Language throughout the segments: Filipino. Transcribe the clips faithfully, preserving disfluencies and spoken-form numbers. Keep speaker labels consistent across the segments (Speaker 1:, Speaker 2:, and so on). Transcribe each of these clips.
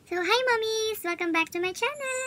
Speaker 1: So, hi mommies! Welcome back to my channel!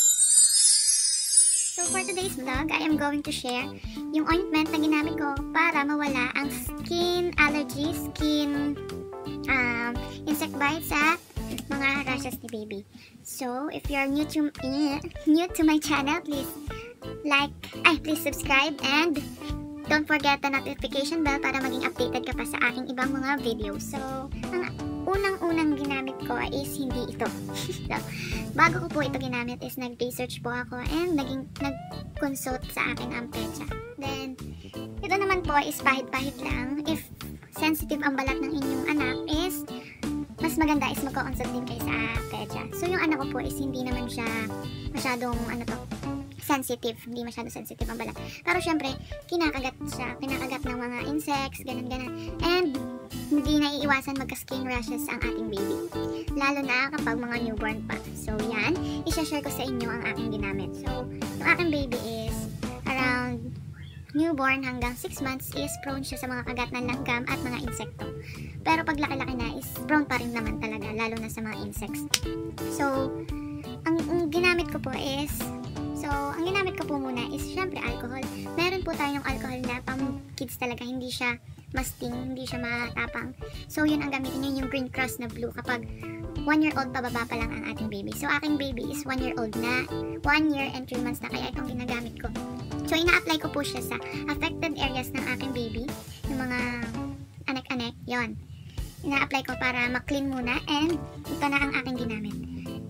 Speaker 1: So, for today's vlog, I am going to share yung ointment na ginamit ko para mawala ang skin allergy, skin um, insect bite sa mga rashes ni baby. So, if you're new to, uh, new to my channel, please like, ay, please subscribe and don't forget the notification bell para maging updated ka pa sa aking ibang mga videos. So, ang unang-unang ginamit ko is hindi ito. So, bago ko po ito ginamit is nag-research po ako and naging nag-consult sa aking ampecha. Then, ito naman po is pahit-pahit lang. If sensitive ang balat ng inyong anak is mas maganda is magko-consult din kayo sa ampecha. So, yung anak ko po is hindi naman siya masyadong ano to, sensitive, hindi masyado sensitive ang balat. Pero syempre, kinakagat siya, kinakagat ng mga insects, ganun-ganun. And hindi naiiwasan magka-skin rashes ang ating baby. Lalo na kapag mga newborn pa. So yan, i-share ko sa inyo ang aking ginamit. So, yung aking baby is around newborn hanggang six months is prone siya sa mga kagat ng langgam at mga insekto. Pero pag laki-laki na is prone pa rin naman talaga, lalo na sa mga insects. So, ang, ang ginamit ko po is So, ang ginamit ko po muna is syempre alcohol. Meron po tayong alcohol na pang kids talaga, hindi siya masting, hindi siya matapang. So, yun ang gamitin nyo, yung Green Cross na blue kapag one year old pababa pa lang ang ating baby. So, aking baby is one year old na, one year and three months na, kaya itong ginagamit ko. So, ina-apply ko po siya sa affected areas ng aking baby, yung mga anek-anek, yon. Ina-apply ko para ma-clean muna and ito na ang aking ginamit.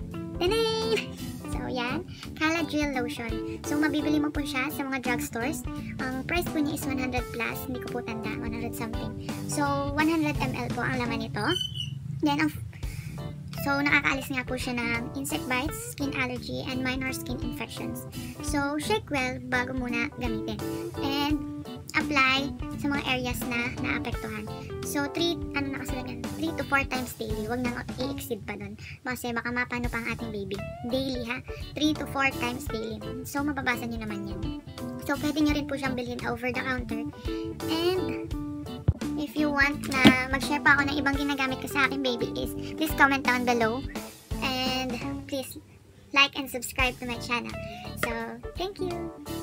Speaker 1: Tanay! So, yan. Caladryl lotion. So, mabibili mo po siya sa mga drugstores. Ang price po niya is one hundred plus. Hindi ko po tanda. one hundred something. So, one hundred milliliters po ang laman nito. Then, ang so, nakakaalis nga po siya ng insect bites, skin allergy, and minor skin infections. So, shake well bago muna gamitin. And, apply sa mga areas na naapektuhan. So, three, ano nakasalag three to four times daily. Huwag nang i-exceed pa dun. Kasi baka mapano pa ang ating baby. Daily ha. three to four times daily. So, mababasa nyo naman yan. So, pwede nyo rin po siyang bilhin over the counter. And, if you want na mag-share pa ako ng ibang ginagamit ko sa aking baby is, please comment down below. And, please like and subscribe to my channel. So, thank you!